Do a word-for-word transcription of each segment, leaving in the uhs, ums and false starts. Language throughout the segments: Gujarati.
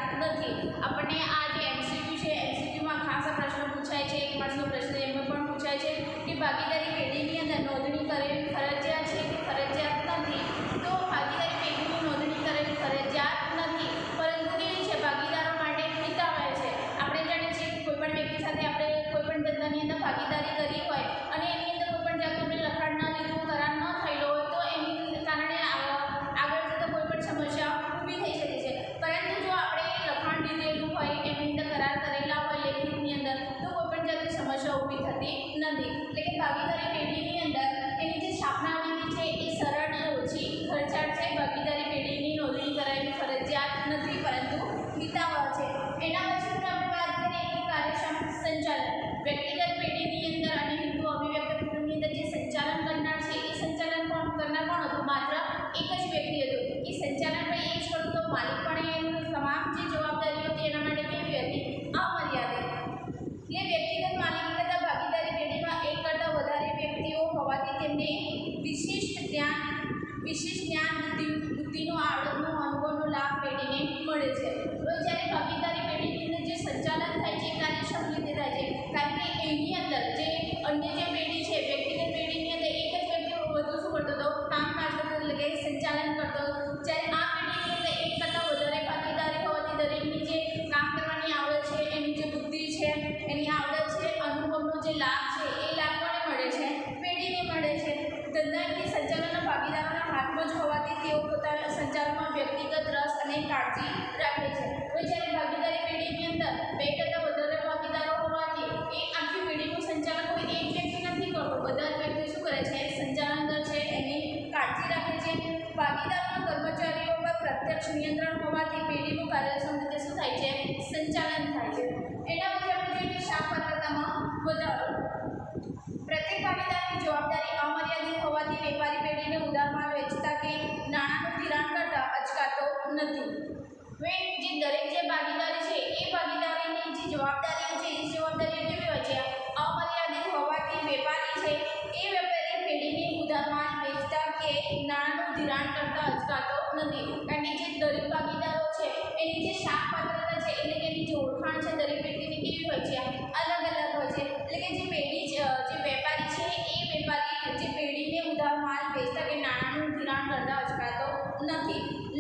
નથી। આપણને આ જે એમસીક્યુ છે એમસીક્યુમાં ખાસ પ્રશ્ન પૂછાય છે, એક માર્ક્સનો પ્રશ્ન એમાં પણ પૂછાય છે કે ભાગીદારી પેઢીની અંદર નોંધણી કરેલી ફરજિયાત છે કે ફરજિયાત નથી। તો ભાગીદારી પેઢીની નોંધણી કરેલી ફરજિયાત નથી, પરંતુ કેવી છે ભાગીદારો માટે હિતાવહ છે। આપણે જાણીએ છીએ કે કોઈપણ વ્યક્તિ સાથે આપણે કોઈપણ ધંધાની અંદર ભાગીદારી કરી હોય અને એની અંદર કોઈપણ જાતનું લખાણ ન લીધું, કરાર ન થયેલો હોય તો એની કારણે આગળ જતાં કોઈપણ સમસ્યા ઊભી થઈ શકે છે। પરંતુ જો આપણે લખાણ લીધેલું હોય, એની અંદર કરાર કરેલા હોય લેખિતની અંદર, તો કોઈપણ જાતની સમસ્યા ઊભી થતી નથી। એટલે કે ભાગીદારી પેઢીની અંદર એની જે સ્થાપના વિધિ છે એ સરળ અને ઓછી ખર્ચાળ છે। ભાગીદારી પેઢીની નોંધણી કરાયેલી ફરજિયાત નથી, પરંતુ હિતાવહ છે। એના પછી આપણે વાત કરીએ કે કાર્યક્ષમ સંચાલન। વ્યક્તિગત પેઢીની અંદર અને હિન્દુ અભિવ્યક્ત કુટુંબની અંદર જે સંચાલન કરનાર છે એ સંચાલન કોણ કરનાર કોણ હતું? માત્ર એક જ વ્યક્તિ હતું। એ સંચાલન ભાઈ એ જ કરતું તો માલિક પણ એની તમામ જે જવાબદારીઓ હતી એના માટે કેવી હતી? અમર્યાદિત। એટલે વ્યક્તિગત માલિકી કરતાં ભાગીદારી પેઢીમાં એક કરતાં વધારે વ્યક્તિઓ હોવાથી તેમને વિશિષ્ટ જ્ઞાન વિશિષ્ટ જ્ઞાન બુદ્ધિ બુદ્ધિનો આવડતનો અનુભવનો લાભ પેઢીને મળે છે। તો જ્યારે ભાગીદારી પેઢીની અંદર જે સંચાલન થાય છે એ કાર્યક્ષમ રીતે થાય છે, કારણ કે એની અંદર જે અન્ય જે પેઢી છે વ્યક્તિગત પેઢીની અંદર એક જ વ્યક્તિ વધુ શું કરતો હતો? કામકાજ કરતો, એટલે કે સંચાલન કરતો। જ્યારે આ પેઢીની અંદર એક કરતાં વધારે ભાગીદારી હોવાથી દરેકની જે કામ કરવાની આવડત છે, એની જે બુદ્ધિ છે, એની આવડત છે, અનુભવનો જે લાભ છે એ લાભ કોને મળે છે? પેઢીને મળે છે। ધંધાકીય સંચાલનના ભાગીદારોના હાથમાં જ હોવાથી તેઓ પોતાના સંચાલનમાં વ્યક્તિગત રસ અને કાળજી રાખે છે। તો જ્યારે ભાગીદારી પેઢીની અંદર બે કરતાં વધારે ભાગીદારો હોવાથી એ આખી પેઢીનું સંચાલન કોઈ એક વ્યક્તિ નથી કરતો, બધા જ વ્યક્તિ શું કરે છે? સંચાલન કરે છે, એની કાળજી રાખે છે। ભાગીદારોના કર્મચારીઓ પર પ્રત્યક્ષ નિયંત્રણ હોવાથી પેઢીનું કાર્યક્ષમ રીતે શું થાય છે? સંચાલન થાય છે। એના પછી આપણે જોઈએ શાખ પાત્રતામાં વધારો। પ્રત્યેક ભાગીદારની જવાબદારી અમર્યાદિત હોવાથી વેપારી પેઢીને ઉધાર માલ વેચતા કે નાણાંનું ધિરાણ કરતા અચકાતો નથી। હવે જે દરેક જે ભાગીદારી છે એ ભાગીદારીની જે જવાબદારીઓ છે એ જવાબદારીઓ કેવી હોય છે? અમર્યાદિત હોવાથી વેપારી છે એ વેપારી પેઢીને ઉધાર માલ વેચતા કે નાણાંનું ધિરાણ કરતા અચકાતો નથી। કારણ કે જે દરેક ભાગીદારો છે એની જે શાખ પાત્રતા છે, એટલે કે એની જે ઓળખાણ છે દરેક વ્યક્તિની કેવી હોય છે? અલગ અલગ હોય છે। એટલે કે જે પેઢી જે વેપારી છે એ વેપારી જે પેઢીને ઉધાર માલ વેચતા કે નાણાંનું ધિરાણ કરતા અચકાતો નથી।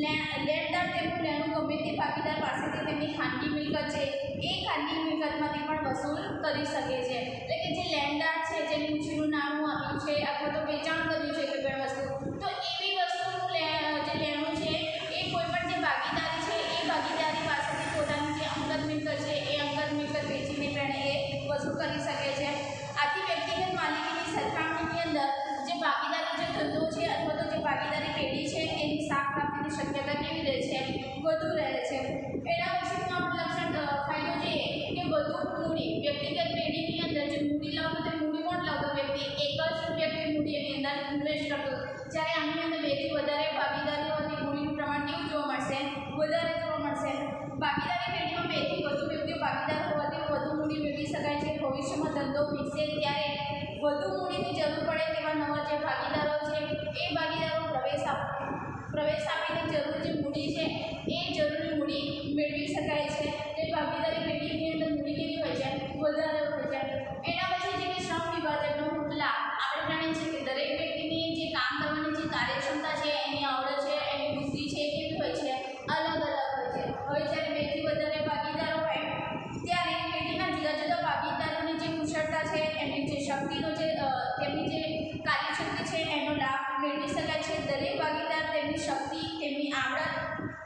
લેણદાર તેનું લેણું ગમે તે ભાગીદાર પાસેથી તેમની ખાનગી મિલકત છે એ ખાનગી મિલકતમાંથી પણ વસૂલ કરી શકે છે। એટલે કે જે લેણદાર છે, જેને ઉછીનું નાણું આપ્યું છે અથવા તો વેચાણ કર્યું છે કોઈ પણ વસ્તુ, તો એવી વસ્તુનું જે લેણું છે એ કોઈ પણ જે ભાગીદારી છે એ ભાગીદારી પાસેથી પોતાની જે અંગત મિલકત છે એ અંગત મિલકત વેચીને પણ એ વસૂલ કરી શકે છે। આથી વ્યક્તિગત માલિકીની સરખામણીની અંદર જે ભાગીદારી જે ધંધો છે અથવા તો જે ભાગીદારી પેઢી છે એની શાખ પ્રાપ્તિની શક્યતા કેવી રહે છે? વધુ રહે છે। એના પછીનું આપણે લક્ષણ ફાયદો જોઈએ કે વધુ મૂડી। વ્યક્તિગત પેઢીની અંદર જે મૂડી લાવતો તે મૂડી કોણ લાવતો? વ્યક્તિ એક જ વ્યક્તિ મૂડી એની અંદર ઇન્વેસ્ટ કરતો, જ્યારે આની અંદર બેથી વધારે ભાગીદારી હોવાથી મૂડીનું પ્રમાણ કેવું જોવા મળશે? વધારે જોવા મળશે। ભાગીદારી પેઢીમાં બેથી વધુ વ્યક્તિઓ ભાગીદાર હોવાથી વધુ મૂડી મેળવી શકાય છે। ભવિષ્યમાં ધંધો વિકસે ત્યારે વધુ મૂડીની જરૂર પડે તેવા નવા જે ભાગીદારો છે એ ભાગીદારો પ્રવેશ આપ પ્રવેશ આપીને જરૂરી જે મૂડી છે એ જરૂરી મૂડી મેળવી શકાય છે। તે ભાગીદારી પેઢીની અંદર મૂડી કેવી હોય છે? વધારે હોય છે। એના પછી જે કે શ્રમ વિભાજનનો લાભ। આપણે જાણીએ છીએ કે દરેક વ્યક્તિની જે કામ કરવાની જે કાર્યક્ષમતા છે, એની આવડત છે, એની બુદ્ધિ છે એ કેવી હોય છે? અલગ અલગ હોય છે। હવે જ્યારે બેથી વધારે ભાગીદારો હોય ત્યારે પેઢીના જુદા જુદા ભાગીદારોની જે કુશળતા છે, એમની જે શક્તિનો જે તેમની જે કાર્યશક્તિ છે એનો લાભ મેળવી શકાય છે। દરેક ભાગીદાર તેમની શક્તિ, તેમની આવડત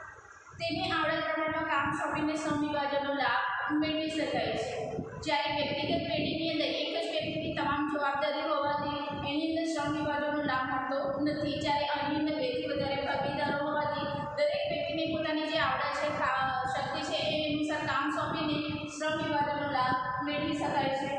તેની આવડત પ્રમાણમાં કામ સોંપીને શ્રમ વિભાજનનો લાભ મેળવી શકાય છે। જ્યારે વ્યક્તિગત પેઢીની અંદર એક જ વ્યક્તિની તમામ જવાબદારી હોવાથી એની અંદર શ્રમ વિભાજનનો લાભ મળતો નથી। જ્યારે આની અંદર બેથી વધારે ભાગીદારો હોવાથી દરેક વ્યક્તિને પોતાની જે આવડત છે, શક્તિ છે એ અનુસાર કામ સોંપીને શ્રમ વિભાજનનો લાભ મેળવી શકાય છે।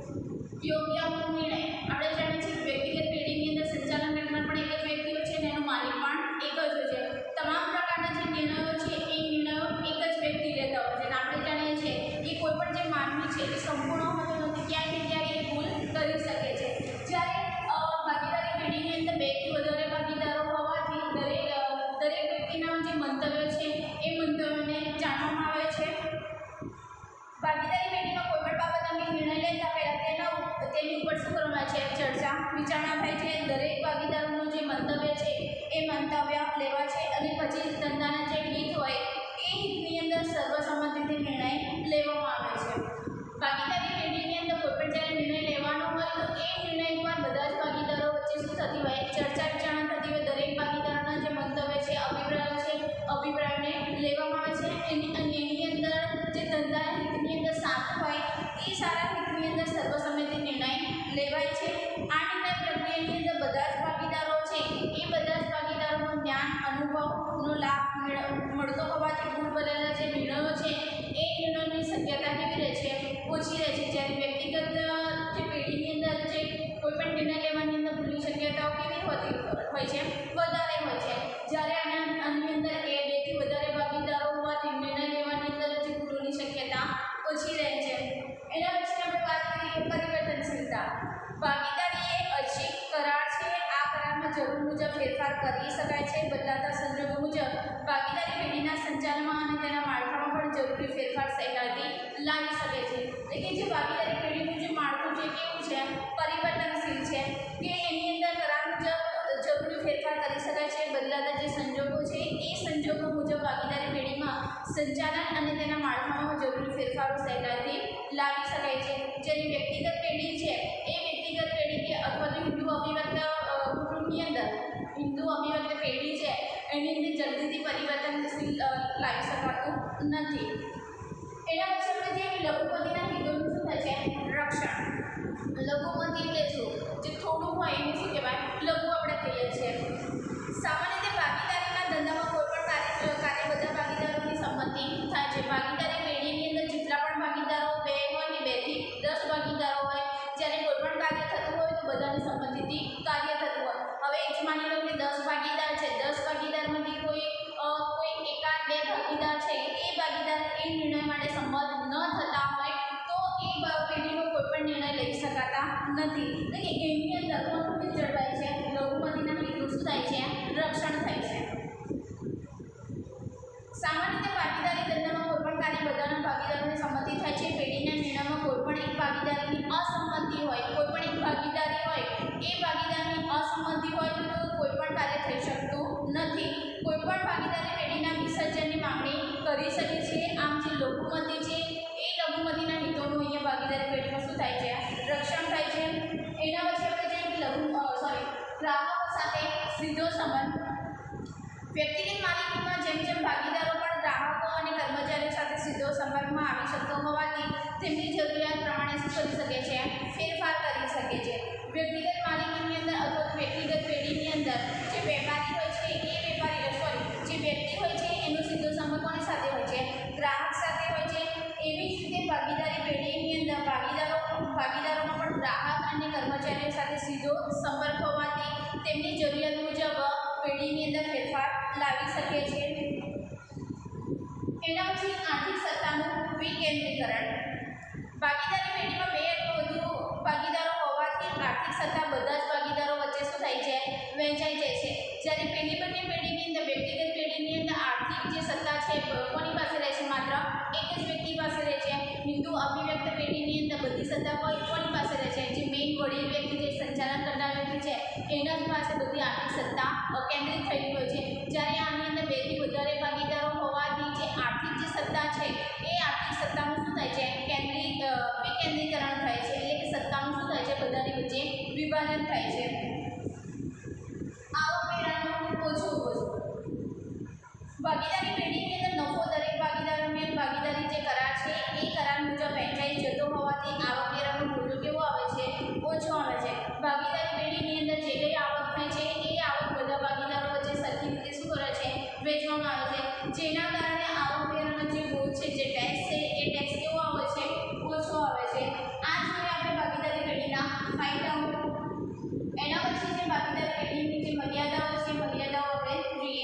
યોગ્ય નિર્ણય। આપણે જાણીએ છીએ વ્યક્તિગત પેઢીની અંદર સંચાલન કરનાર પણ એક જ વ્યક્તિ હોય છે અને એનો માલિક પણ એક જ હોય છે। તમામ પ્રકારના જે નિર્ણયો છે એ નિર્ણયો એક જ વ્યક્તિ લેતા હોય છે અને આપણે જાણીએ છીએ એ કોઈ પણ જે માનવી છે એ સંપૂર્ણ હોતો નથી, ક્યાંય ને ક્યાંય એ ભૂલ કરી શકે છે। જ્યારે ભાગીદારી પેઢીની અંદર બેથી વધારે ભાગીદારો હોવાથી દરેક દરેક વ્યક્તિના જે મંતવ્ય છે એ મંતવ્યોને જાણવામાં આવે વિચારણા થાય છે, દરેક ભાગીદારોનું જે મંતવ્ય છે એ મંતવ્ય લેવા છે અને પછી ધંધાના જે હિત હોય એ હિતની અંદર સર્વસંમતિથી નિર્ણય લેવામાં આવે છે. ભાગીદારી પેઢીની અંદર કોઈ પણ જ્યારે નિર્ણય લેવાનો હોય તો એ નિર્ણય પર બધા જ ભાગીદારો વચ્ચે શું થતી હોય, ચર્ચા વિચારણા થતી હોય. દરેક ભાગીદારોના જે મંતવ્ય છે, અભિપ્રાયો છે, અભિપ્રાયને લેવામાં આવે છે. એની અને એની અંદર જે ધંધાના હિતની અંદર સાથ હોય એ સારા હિતની અંદર સર્વસંમતિ નિર્ણય લેવાય છે. આ નિર્ણય પ્રક્રિયાની અંદર બધા જ ભાગીદારો છે એ બધા જ ભાગીદારોનું જ્ઞાન અનુભવનો લાભ મળતો હોવાથી ભૂલ ભરેલા જે નિર્ણયો છે એ નિર્ણયોની શક્યતા કેવી રહે છે, ઓછી રહે છે. જ્યારે વ્યક્તિગત જે પેઢીની અંદર જે કોઈ પણ નિર્ણય લેવાની અંદર ભૂલની શક્યતાઓ કેવી હોતી હોય છે, વધારે હોય છે. જ્યારે આના આની અંદર એ બેથી વધારે ભાગીદારો હોવાથી નિર્ણય લેવાની અંદર જે ભૂલોની શક્યતા ઓછી રહે છે. એના વિશે આપણે વાત કરીએ પરિવર્તનશીલતા. ભાગીદારી એ ઐચ્છિક કરાર છે. આ કરારમાં જરૂર મુજબ ફેરફાર કરી શકાય છે. બદલાતા સંજોગો મુજબ ભાગીદારી પેઢીના સંચાલનમાં અને તેના માળખામાં પણ જરૂરી ફેરફાર સહેલાઈથી લાવી શકે છે. એટલે કે જે ભાગીદારી પેઢીનું જે માળખું છે કેવું છે, પરિવર્તનશીલ છે કે એની અંદર કરાર મુજબ જરૂરી ફેરફાર કરી શકાય છે. બદલાતા જે સંજોગો છે એ સંજોગો મુજબ ભાગીદારી પેઢીમાં સંચાલન અને તેના માળખામાં જરૂરી ફેરફારો સહેલાઈથી લાવી શકાય છે. જેની વ્યક્તિગત પેઢી છે એ વ્યક્તિગત પેઢી કે અથવા તો હિન્દુ અભિવ્યક્ત કુટુંબની અંદર હિન્દુ અભિવ્યક્ત પેઢી છે એની અંદર જલ્દીથી પરિવર્તનશીલ લાવી શકાતું નથી. એના પછી આપણે જે લઘુમતીના હિતોનું શું થાય છે, રક્ષણ. લઘુમતી એટલે શું, જે થોડું હોય એને શું કહેવાય, લઘુ આપણે કહીએ છીએ. સામાન્ય રીતે ભાગીદારીના ધંધામાં કોઈ પણ કાર્ય કાર્ય બધા ભાગીદારોની સંમતિ થાય છે. ભાગીદારી પેઢીની અંદર જેટલા પણ ભાગીદારો બે હોય કે બેથી દસ ભાગીદારો હોય, જ્યારે કોઈ પણ કાર્ય થતું હોય તો બધાની સંમતિથી કાર્ય થતું હોય. હવે એ જ માની લો કે દસ ભાગીદાર છે, દસ ભાગીદારમાંથી કોઈ કોઈ એકાદ બે ભાગીદાર છે એ ભાગીદાર એ નિર્ણય માટે સંમત ન થતા હોય તો એ પેઢીનો કોઈ પણ નિર્ણય લઈ શકાતા નથી. એટલે કે એની અંદર લઘુમતી જળવાય છે. લઘુમતીના હિતનું શું થાય છે, રક્ષણ થાય છે. સામાન્ય રીતે ભાગીદારી ધંધામાં કોઈ પણ કાર્ય બધાના ભાગીદારોની સંમતિ થાય છે. પેઢીના નિર્ણયમાં કોઈ પણ એક ભાગીદારની અસંમતિ હોય, કોઈ પણ એક ભાગીદારી હોય એ ભાગીદારની અસંમતિ હોય તો કોઈ પણ કાર્ય થઈ શકતું નથી. કોઈ પણ ભાગીદારી પેઢીના વિસર્જનની માંગણી કરી શકે છે. આમ જે લઘુમતી છે એ લઘુમતીના હિતોનું અહીંયા ભાગીદારી પેઢીમાં શું થાય છે, રક્ષણ થાય છે. એના પછી આપણે જે લઘુ સોરી ગ્રાહકો સાથે સીધો સંબંધ. વ્યક્તિગત માલિકીમાં જેમ જેમ ભાગીદારો પણ ગ્રાહકો અને કર્મચારીઓ સાથે સીધો સંપર્કમાં આવી શકતો હોવાથી તેમની જરૂરિયાત પ્રમાણે શું કરી શકે છે, ફેરફાર કરી શકે છે. વ્યક્તિગત માલિકીની અંદર અથવા વ્યક્તિગત પેઢીની અંદર જે વેપારી હોય છે એ વેપારી સોરી જે વ્યક્તિ હોય છે એનો સીધો સંપર્ક કોની સાથે હોય છે, ગ્રાહક સાથે હોય છે. એવી જ રીતે ભાગીદારી પેઢીની અંદર ભાગીદારો ભાગીદારોમાં પણ ગ્રાહક અને કર્મચારીઓ સાથે સીધો સંપર્ક હોવાથી તેમની જરૂરિયાત મુજબ પેઢીની અંદર ફેરફાર લાવી શકે છે. એના પછી આર્થિક સત્તાનું વિકેન્દ્રીકરણ. ભાગીદારી પેઢીમાં બે અથવા વધુ ભાગીદારો હોવાથી આર્થિક સત્તા બધા જ ભાગીદારો વચ્ચે શું થાય છે, વહેંચાઈ જાય છે. જ્યારે પેઢી બંને પેઢીની અંદર વ્યક્તિગત પેઢીની અંદર આર્થિક જે સત્તા છે કોની પાસે રહે છે, માત્ર એક જ વ્યક્તિ પાસે રહે છે. હિન્દુ અભિવ્યક્ત પેઢીની અંદર બધી સત્તા કોઈ કોની પાસે રહે છે, જે મેઇન વડીલ વ્યક્તિ જે સંચાલન કરનાર વ્યક્તિ છે એના જ પાસે બધી આર્થિક સત્તા કેન્દ્રિત થયેલી હોય છે. જ્યારે આની અંદર બેથી વધારે ભાગીદારો હોવાથી જે આર્થિક જે સત્તા છે એ આર્થિક સત્તાનું શું થાય છે, કેન્દ્રિત વિકેન્દ્રીકરણ થાય છે. એટલે કે સત્તાનું શું થાય છે, બધાની વચ્ચે વિભાજન થાય છે. આવકવેરાનો ઓછો બોજો. ભાગીદારી પેઢીની અંદર નફો દરેક ભાગીદારોની ભાગીદારી જે કરાર છે એ કરાર મુજબ વહેંચાઈ જતો હોવાથી આવકવેરાનો બોજો કેવો આવે છે, ઓછો આવે છે. ભાગીદારી પેઢીની અંદર જે કંઈ આવક થાય છે એ આવક બધા ભાગીદારો વચ્ચે સરખી રીતે શું કરે છે, વહેંચવામાં આવે છે. જેના કારણે આવકવેરાનો જે બોજ છે, જે ટેક્સ છે એ ટેક્સ કેવો આવે છે, ઓછો આવે છે. આ જોઈએ આપણે ભાગીદારી પેઢીના ફાયદાઓ. એના પછી જે ભાગીદારી પેઢીની જે મર્યાદાઓ છે મર્યાદાઓ આપણે જોઈએ.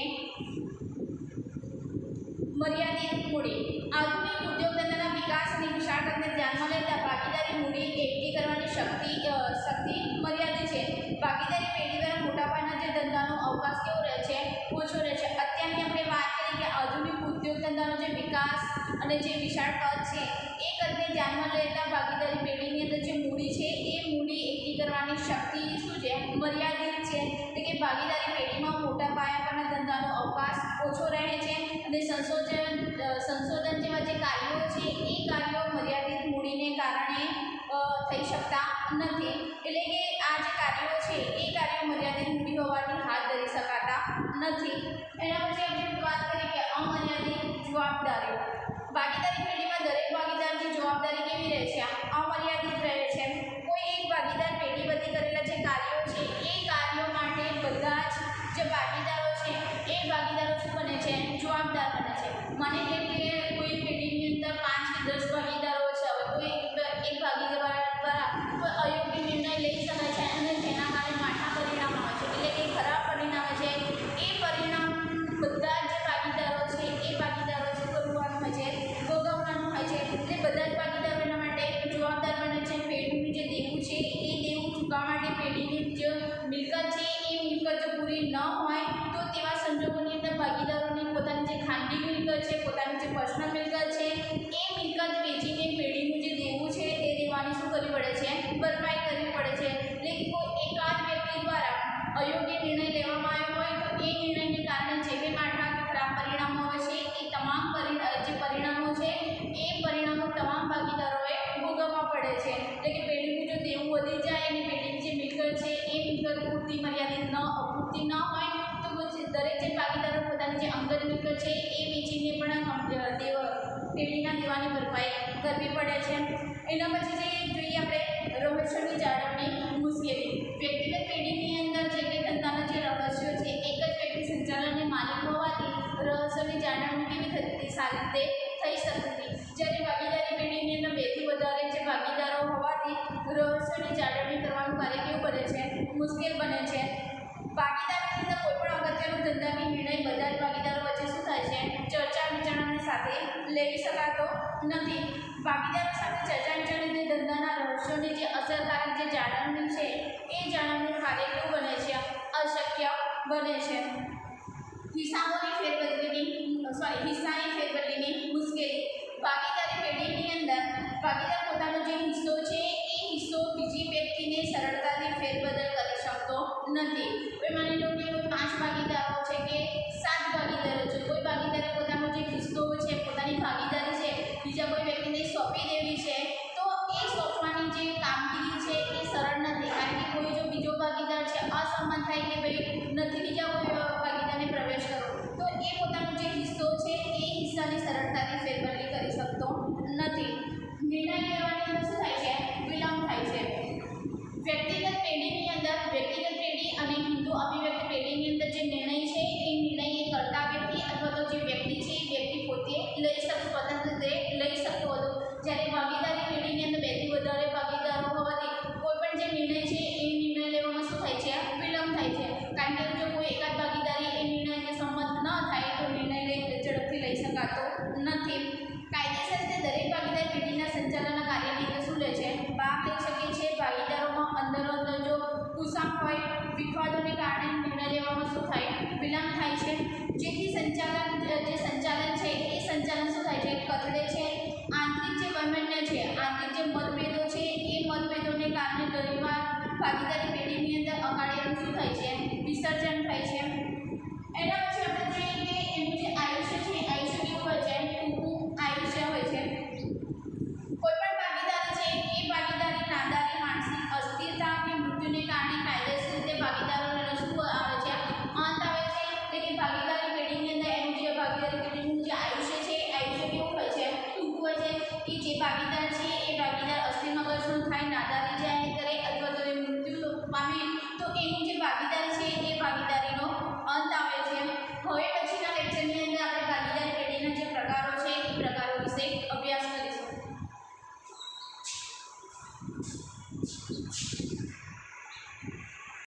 મર્યાદિત મૂડી. આધુનિક ઉદ્યોગ ધંધાના વિકાસ અને વિશાળતાને ધ્યાનમાં લેતા ભાગીદારી મૂડી એકઠી કરવાની શક્તિ શક્તિ મર્યાદિત છે. ભાગીદારી પેઢી દ્વારા મોટા પાયાના જે ધંધાનો અવકાશ કેવો રહે છે, ઓછો રહે છે. અત્યારની આપણે વાત કરીએ કે આધુનિક ઉદ્યોગ ધંધાનો જે વિકાસ અને જે વિશાળ કદ છે એ કદને ધ્યાનમાં લેતા ભાગીદારી પેઢીની અંદર જે મૂડી છે એ મૂડી એકઠી કરવાની શક્તિ શું છે? મર્યાદિત છે. એટલે કે ભાગીદારી પેઢીમાં મોટા પાયા પરના ધંધાનો અવકાશ ઓછો રહે છે અને સંશોધન સંશોધન જેવા જે કાર્યો છે એ કાર્યો મર્યાદિત મૂડીને કારણે થઈ શકતા નથી. એટલે કે આ જે કાર્યો છે એ કાર્યો મર્યાદિત મૂડી હોવાથી હાથ ધરી શકાતા નથી. એના પછી આપણે વાત કરીએ કે અમર્યાદિત જવાબદારીઓ. ભાગીદારી પેઢીમાં દરેક ભાગીદારની જવાબદારી કેવી રહે છે? અમર્યાદિત રહે છે. કોઈ એક ભાગીદાર પેઢીબદ્ધ કરેલા જે કાર્યો છે એ કાર્યો માટે બધા જ જે ભાગીદારો છે એ ભાગીદારો શું બને છે? જવાબદાર બને છે. મને કેમ કે કોઈ પેઢીની અંદર પાંચ કે દસ ભાગીદારો છે, હવે કોઈ એક ભાગીદાર દ્વારા કોઈ અયોગ્ય નિર્ણય લઈ શકાય છે અને જેના કારણે માઠા પરિણામ આવે છે, એટલે કે ખરાબ પરિણામ છે. એ પરિણામ બધા જ જે ભાગીદારો છે એ ભાગીદારો શું કરવાનું હોય છે? ભોગવવાનું હોય છે. એટલે બધા જ ભાગીદારો એના માટે જવાબદાર બને છે. પેઢીનું જે દેવું છે એ દેવું ચૂકવવા માટે પેઢીની જે મિલકત છે એ મિલકત જો પૂરી ન હોય તો તેવા સંજોગોની અંદર ભાગીદારોની પોતાની જે ખાનગી મિલકત છે, પોતાની જે પર્સનલ મિલકત છે એ મિલકત વેચીને પેઢીનું જે દેવું છે એ દેવાની શું કરવી પડે છે? ભરપાઈ કરવી પડે છે. એટલે કે કોઈ એકાદ વ્યક્તિ દ્વારા અયોગ્ય નિર્ણય લેવામાં આવ્યો હોય તો એ નિર્ણયને કારણે જે બી માઠા કે ખરાબ પરિણામો હોય છે એ તમામ જે પરિણામો છે એ પરિણામો તમામ ભાગીદારોએ ભોગવવા પડે છે. એટલે કે પેઢીનું જો દેવું વધી જાય અને પેઢીની જે મિલકત છે એ મિલકત પૂરતી મર્યાદિત ન પૂરતી ન હોય તો દરેક જે ભાગીદારો પોતાની જે અંગત મિલકત છે એ વેચીને પણ દેવ પેઢીના દેવાની ભરપાઈ કરવી પડે છે. એના પછી જે જોઈએ આપણે રહસ્યોની જાળવણી મુશ્કેલી. વ્યક્તિગત પેઢીની અંદર જે કંઈ ધંધાના જે રહસ્યો છે એક જ વ્યક્તિ સંચાલનની માલિક હોવાથી રહસ્યોની જાળવણી કેવી થતી હતી? સારી રીતે થઈ શકતી હતી. જ્યારે ભાગીદારી પેઢીની અંદર બેથી વધારે જે ભાગીદારો હોવાથી રહસ્યોની જાળવણી કરવાનું કાર્ય કેવું બને છે? મુશ્કેલ બને છે. ભાગીદારીની અંદર કોઈ પણ અગત્યનો ધંધાની નિર્ણય બધા જ ભાગીદારો વચ્ચે શું થાય છે? ચર્ચા વિચારણાની સાથે લેવી શકાતો નથી. ભાગીદારો સાથે ચર્ચા વિચારણાની ધંધાના રહસ્યોની જે અસરકારક જે જાળવણી છે એ જાળવણીનું કાર્ય કેવું બને છે? અશક્ય બને છે. હિસાબોની ફેરબદલી સોરી હિસ્સાની